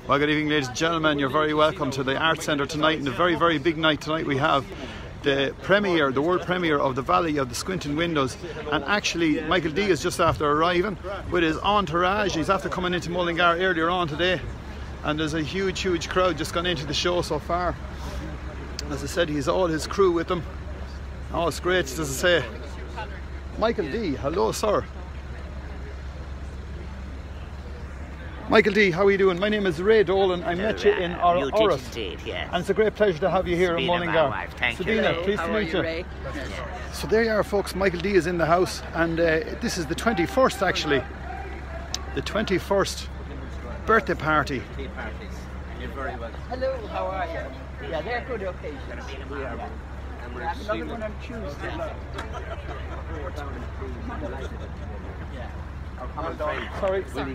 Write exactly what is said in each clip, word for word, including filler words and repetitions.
Well, good evening, ladies and gentlemen. You're very welcome to the Art Centre tonight, and a very, very big night tonight. We have the premiere, the world premiere of the Valley of the Squinting Windows. And actually, Michael D is just after arriving with his entourage. He's after coming into Mullingar earlier on today, and there's a huge, huge crowd just gone into the show so far. As I said, he's all his crew with him. Oh, it's great, as I say. Michael D, hello, sir. Michael D, how are you doing? My name is Ray Dolan. I met you in Or you Oris. Did indeed, yes. And it's a great pleasure to have you here in Mullingar. Thank Sabina, you. pleased how to meet you, you. Ray? So there you are, folks. Michael D is in the house, and uh, this is the twenty-first, actually. The twenty-first birthday party. You're very welcome. Hello, how are you? Yeah, they're good occasions. We are. And we have another one on Tuesday. Sorry. Sorry.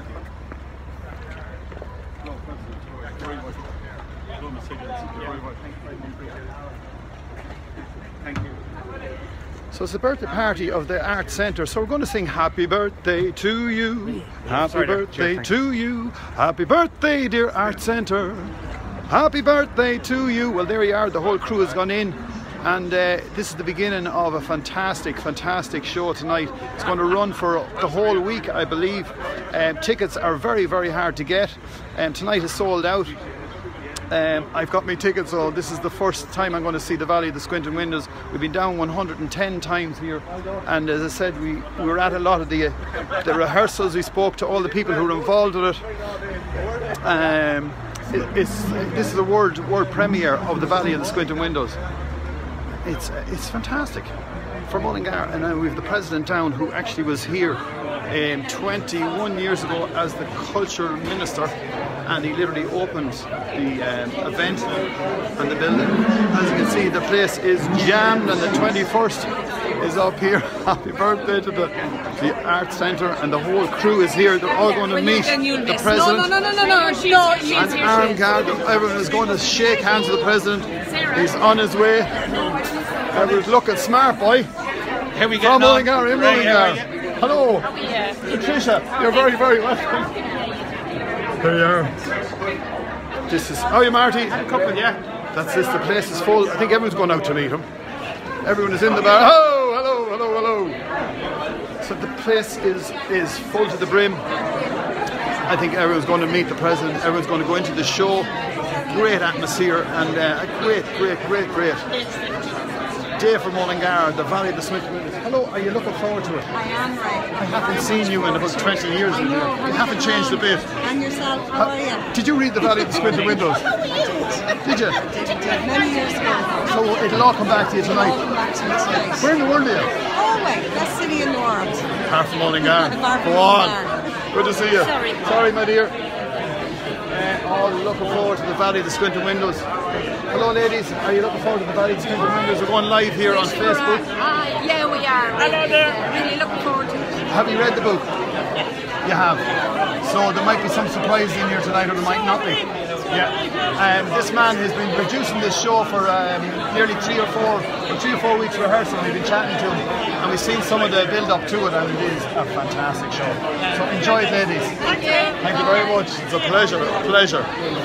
So it's the birthday party of the Art Centre. So we're going to sing Happy Birthday to you. Happy birthday to you. Happy birthday, dear Art Centre. Happy birthday to you. Well, there you are. The whole crew has gone in. And uh, this is the beginning of a fantastic, fantastic show tonight. It's going to run for the whole week, I believe. Um, tickets are very, very hard to get. Um, tonight is sold out. Um, I've got my tickets, so this is the first time I'm going to see the Valley of the Squinting Windows. We've been down one hundred and ten times here, and as I said, we, we were at a lot of the uh, the rehearsals. We spoke to all the people who were involved with it. Um, it it's, this is the world world premiere of the Valley of the Squinting Windows. It's it's fantastic for Mullingar, and uh, we have the president down, who actually was here um, twenty-one years ago as the culture minister, and he literally opened the um, event and the building. As you can see, the place is jammed, and the twenty-first is up here. Happy birthday to the, the Art Centre, and the whole crew is here. They're all going to meet the president. No, no, no, no, no, no. no and armed guard. Everyone is going to shake hands with the president. He's on his way. Everyone's looking smart, boy. Here we go. From Mullingar, in Mullingar. Hello, Patricia. You're very, very welcome. There you are. This is. How are you, Marty? A couple, yeah. That's this. The place is full. I think everyone's going out to meet him. Everyone is in the bar. Oh, hello, hello, hello. So the place is is full to the brim. I think everyone's going to meet the president. Everyone's going to go into the show. Great atmosphere, and uh, a great, great, great, great day for Mullingar, the Valley of the Squinting Windows. Hello, are you looking forward to it? I am, right. I haven't seen you in about twenty years. I know. You haven't changed a bit. And yourself, how are you? Did you read the Valley of the Squinting Windows? Did you? Many years ago. So it'll all come back to you All tonight. come back to me tonight. Where in the world are you? Galway, best city in the world. Apart from Mullingar. Apart from Go on. Mullingar. Good to see you. Sorry. Sorry, my dear. Uh, all looking forward to the Valley of the Squinting Windows. Hello, ladies. Are you looking forward to the Valley of the Squinting Windows? We're going live here on Facebook. Uh, yeah, we are. Hello there. Really looking forward to it. Have you read the book? You have. So there might be some surprises in here tonight, or there might not be. Yeah. Um, this man has been producing this show for um, nearly three or four, or three or four weeks rehearsal. We've been chatting to him, and we've seen some of the build-up to it, and it is a fantastic show. So enjoy it, ladies. Thank you. Thank you very much. It's a pleasure. A pleasure.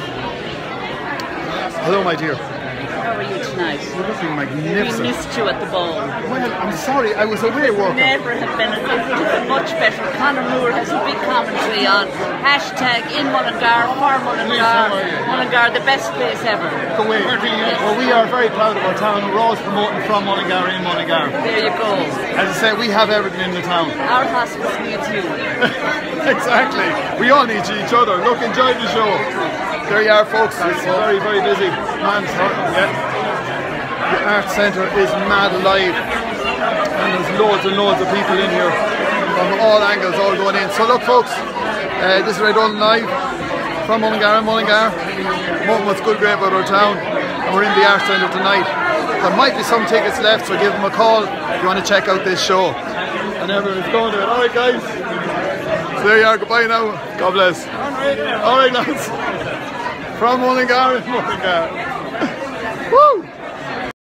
Hello, my dear. How are you tonight? You're looking We magnificent. missed you at the ball. Well, I'm sorry, I was away working. Never have been. It would have been much better. Conor Moore has a big commentary on hashtag in Mullingar, for Mullingar, Mullingar, the best place ever. Go away. Well, we are very proud of our town. We're always promoting from Mullingar, in Mullingar. There you go. As I say, we have everything in the town. Our hospice needs you. Exactly. We all need each other. Look, enjoy the show. There you are, folks. It's very, very busy. Man, yeah. The Art Centre is mad alive, and there's loads and loads of people in here from all angles, all going in. So look, folks, uh, this is Ray Dolan live from Mullingar and Mullingar. More what's good, great about our town, and we're in the Art Centre tonight. There might be some tickets left, so give them a call if you want to check out this show. And everyone's going to it. All right, guys. So there you are. Goodbye now. God bless. All right, lads. From Mullingar and Mullingar.